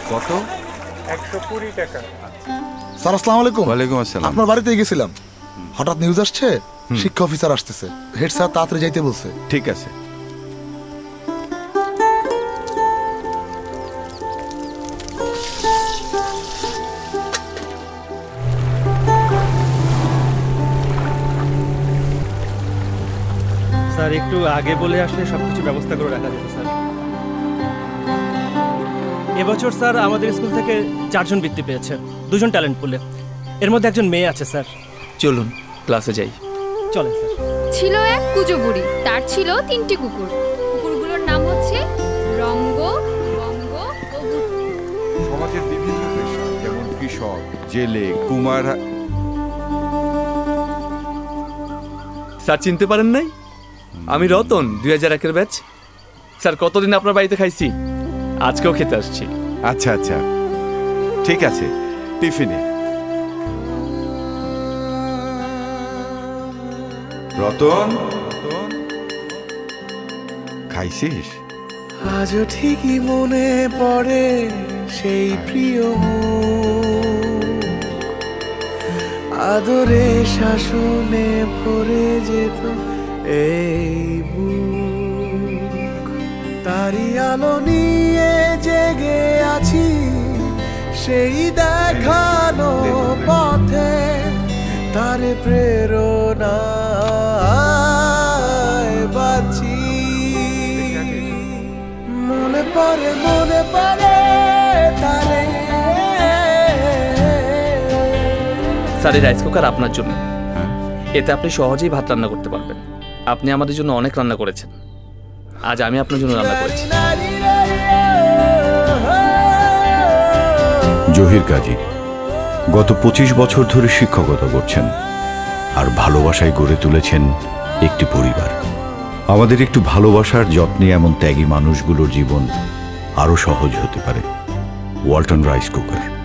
কত? 120 টাকা। স্যার আসসালামু আলাইকুম। ওয়ালাইকুম আসসালাম। আপনার বাড়িতে গেছিলাম, হঠাৎ নিউজ আসছে শিক্ষা অফিসার আসতেছে, হেড স্যার তাড়াতাড়ি যাইতে বলছে। ঠিক আছে। স্যার একটু আগে বলে আসলে সবকিছু ব্যবস্থা করে রাখা যেত স্যার। এবছর স্যার আমাদের স্কুল থেকে 4 জন বৃত্তি পেয়েছে, 2 জন ট্যালেন্ট পুলে, এর মধ্যে একজন মেয়ে আছে স্যার। চলুন ক্লাসে যাই। চলেন স্যার। ছিল এক কুজো বুড়ি, তার ছিল 3টি কুকুর। কুকুরগুলোর নাম হচ্ছে রঙ্গ, বঙ্গ ও বুধ। সমাজের বিভিন্ন পেশা যেমন কৃষক, জেলে, কুমার। স্যার চিনতে পারেন নাই? আমি রতন, 2001-এর ব্যাচ। স্যার কতদিন আপনার বাড়িতে খাইছি, আজকেও খেতে আসছি। আচ্ছা আচ্ছা, ঠিক আছে, টিফিনে। রতন, খাইছিস? আজও ঠিকই মনে পড়ে সেই প্রিয় মুখ, আদরে শাসনে ভরে যেত এই বুক। তারি আলো নিয়ে জেগে আছি সেই দেখানো পথে, তার প্রেরণায় বাঁচি। মনে পড়ে তারে। স্যার এই রাইস কুকার আপনার জন্য, এতে আপনি সহজেই ভাত রান্না করতে পারবেন। আপনি আমাদের জন্য অনেক রান্না করেছেন, আজ আমি আপনার জন্য রান্না করেছি। জহির কাজী গত 25 বছর ধরে শিক্ষকতা করছেন, আর ভালোবাসায় গড়ে তুলেছেন একটি পরিবার। আমাদের একটু ভালোবাসার যত্নে এমন ত্যাগী মানুষগুলোর জীবন আরো সহজ হতে পারে। Walton rice cooker.